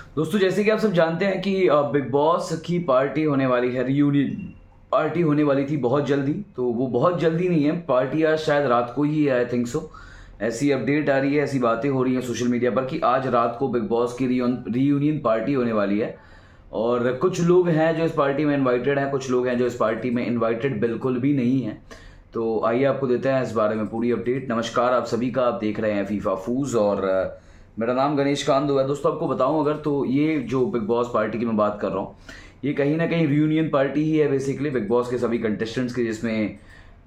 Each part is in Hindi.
दोस्तों जैसे कि आप सब जानते हैं कि बिग बॉस की पार्टी होने वाली है, रियूनियन पार्टी होने वाली थी बहुत जल्दी। तो वो बहुत जल्दी नहीं है, पार्टी आज शायद रात को ही है, आई थिंक सो। ऐसी अपडेट आ रही है, ऐसी बातें हो रही हैं सोशल मीडिया पर कि आज रात को बिग बॉस की रियूनियन पार्टी होने वाली है। और कुछ लोग हैं जो इस पार्टी में इनवाइटेड हैं, कुछ लोग हैं जो इस पार्टी में इनवाइटेड बिल्कुल भी नहीं हैं। तो आइए आपको देते हैं इस बारे में पूरी अपडेट। नमस्कार आप सभी का, आप देख रहे हैं फीफा फूज और मेरा नाम गणेश कांदो है। दोस्तों आपको बताऊं अगर, तो ये जो बिग बॉस पार्टी की मैं बात कर रहा हूँ, ये कहीं ना कहीं रियूनियन पार्टी ही है बेसिकली बिग बॉस के सभी कंटेस्टेंट्स की, जिसमें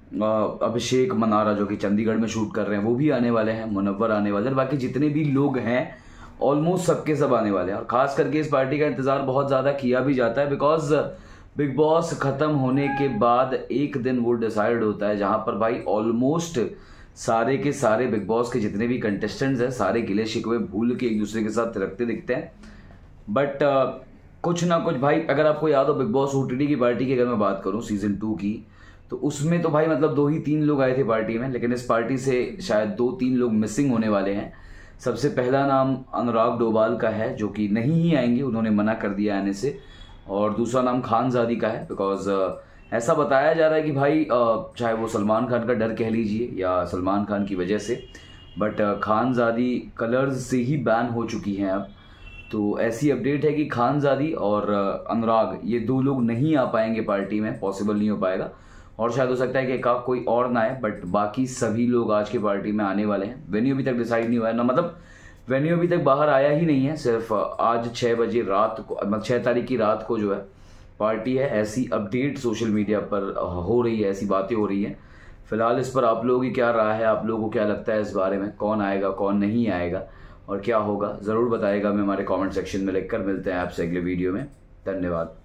अभिषेक मनारा जो कि चंडीगढ़ में शूट कर रहे हैं वो भी आने वाले हैं, मुनव्वर आने वाले हैं, बाकी जितने भी लोग हैं ऑलमोस्ट सबके सब आने वाले हैं। और खास करके इस पार्टी का इंतजार बहुत ज़्यादा किया भी जाता है, बिकॉज बिग बॉस ख़त्म होने के बाद एक दिन वो डिसाइड होता है जहाँ पर भाई ऑलमोस्ट सारे के सारे बिग बॉस के जितने भी कंटेस्टेंट्स हैं सारे गिले शिकवे भूल के एक दूसरे के साथ रखते दिखते हैं। बट कुछ ना कुछ भाई, अगर आपको याद हो बिग बॉस ओटीटी की पार्टी की अगर मैं बात करूं सीजन 2 की, तो उसमें तो भाई मतलब 2 ही 3 लोग आए थे पार्टी में, लेकिन इस पार्टी से शायद 2-3 लोग मिसिंग होने वाले हैं। सबसे पहला नाम अनुराग डोभाल का है जो कि नहीं ही आएंगे, उन्होंने मना कर दिया आने से। और दूसरा नाम खानजादी का है, बिकॉज ऐसा बताया जा रहा है कि भाई चाहे वो सलमान खान का डर कह लीजिए या सलमान खान की वजह से, बट खानजादी कलर्स से ही बैन हो चुकी हैं अब। तो ऐसी अपडेट है कि खानजादी और अनुराग ये 2 लोग नहीं आ पाएंगे पार्टी में, पॉसिबल नहीं हो पाएगा। और शायद हो सकता है कि कोई और ना आए, बट बाकी सभी लोग आज की पार्टी में आने वाले हैं। वेन्यू अभी तक डिसाइड नहीं हुआ है ना, मतलब वेन्यू अभी तक बाहर आया ही नहीं है, सिर्फ आज 6 बजे रात को, मतलब 6 तारीख की रात को जो है पार्टी है। ऐसी अपडेट सोशल मीडिया पर हो रही है, ऐसी बातें हो रही हैं। फिलहाल इस पर आप लोगों की क्या राय है, आप लोगों को क्या लगता है इस बारे में, कौन आएगा कौन नहीं आएगा और क्या होगा, ज़रूर बताएगा। मैं हमारे कमेंट सेक्शन में लिखकर। मिलते हैं आपसे अगले वीडियो में। धन्यवाद।